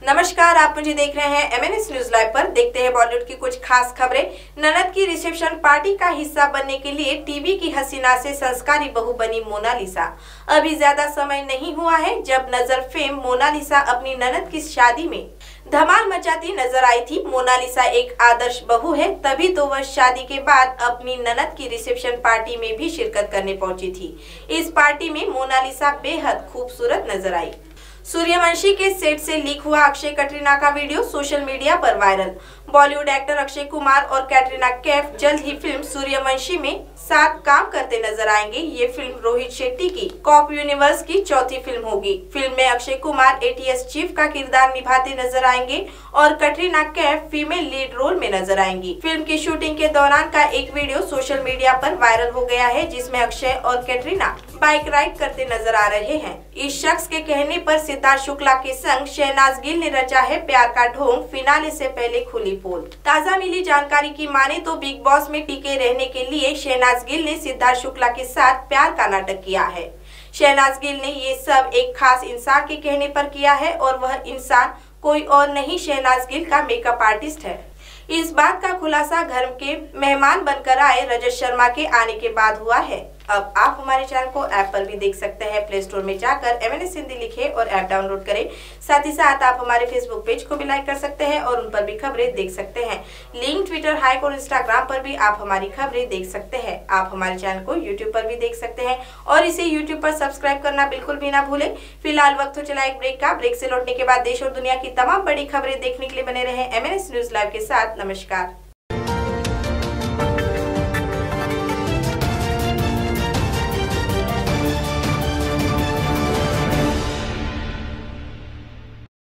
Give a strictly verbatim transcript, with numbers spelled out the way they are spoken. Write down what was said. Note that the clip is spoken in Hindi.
नमस्कार, आप मुझे देख रहे हैं एमएनएस न्यूज लाइव पर। देखते हैं बॉलीवुड की कुछ खास खबरें। ननद की रिसेप्शन पार्टी का हिस्सा बनने के लिए टीवी की हसीना से संस्कारी बहू बनी मोनालिसा। अभी ज्यादा समय नहीं हुआ है जब नजर फेम मोनालिसा अपनी ननद की शादी में धमाल मचाती नजर आई थी। मोनालिसा एक आदर्श बहू है, तभी तो वह शादी के बाद अपनी ननद की रिसेप्शन पार्टी में भी शिरकत करने पहुंची थी। इस पार्टी में मोनालिसा बेहद खूबसूरत नजर आई। सूर्यवंशी के सेट से लीक हुआ अक्षय कैटरीना का वीडियो सोशल मीडिया पर वायरल। बॉलीवुड एक्टर अक्षय कुमार और कैटरीना कैफ जल्द ही फिल्म सूर्यवंशी में साथ काम करते नजर आएंगे। ये फिल्म रोहित शेट्टी की कॉप यूनिवर्स की चौथी फिल्म होगी। फिल्म में अक्षय कुमार एटीएस चीफ का किरदार निभाते नजर आएंगे और Katrina Kaif female lead role में नजर आएंगी। फिल्म की शूटिंग के दौरान का एक वीडियो सोशल मीडिया पर वायरल हो गया है, जिसमें अक्षय और कैटरीना बाइक राइड करते नजर आ रहे हैं। इस शख्स के कहने पर सिद्धार्थ शुक्ला के संग शहनाज गिल ने रचा है प्यार का ढोंग। फिनाले से पहले खुली पोल। ताजा मिली जानकारी की माने तो बिग बॉस में टिके रहने के लिए शहनाज गिल ने सिद्धार्थ शुक्ला के साथ प्यार का नाटक किया है। शहनाज गिल ने ये सब एक खास इंसान के कहने पर किया है और वह इंसान कोई और नहीं शहनाज गिल का मेकअप आर्टिस्ट है। इस बात का खुलासा घर के मेहमान बनकर आए रजत शर्मा के आने के बाद हुआ है। अब आप हमारे चैनल को ऐप पर भी देख सकते हैं। प्ले स्टोर में जाकर एमएनएस हिंदी लिखें और ऐप डाउनलोड करें। साथ ही साथ आप हमारे फेसबुक पेज को भी लाइक कर सकते हैं और उन पर भी खबरें देख सकते हैं। लिंक ट्विटर, हाइक और इंस्टाग्राम पर भी आप हमारी खबरें देख सकते हैं। आप हमारे चैनल को यूट्यूब पर भी देख सकते हैं और इसे यूट्यूब पर सब्सक्राइब करना बिल्कुल भी ना भूलें। फिलहाल वक्त हो चला एक ब्रेक का। ब्रेक से लौटने के बाद देश और दुनिया की तमाम बड़ी खबरें देखने के लिए बने रहे एमएनएस न्यूज लाइव के साथ। नमस्कार।